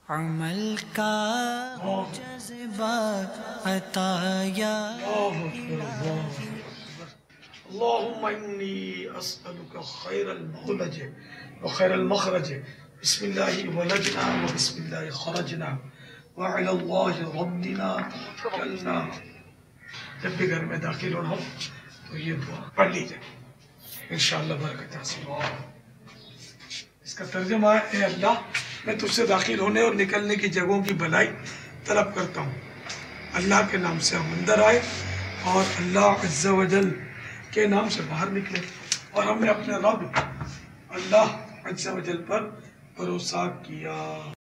अमल का जज्बा अता या अल्लाहुम्मा इन्नी अस्अलुका खैरल मखरज व खैरल मखरज बिस्मिल्लाहि वलजना व बिस्मिल्लाहि खरजना व अलल्लाहि रब्बिना तवक्कलना। जब भी घर में दाखिल होना हो तो ये दुआ पढ़ लीजिए, इंशाअल्लाह बरकत हासिल होगी। इसका तर्जुमा है, ए अल्लाह मैं तुझसे दाखिल होने और निकलने की जगहों की भलाई तलब करता हूँ। अल्लाह के नाम से हम अंदर आए और अल्लाह अज़्ज़ा वजल के नाम से बाहर निकले और हमने अपने रब अल्लाह अज़्ज़ा वजल पर भरोसा किया।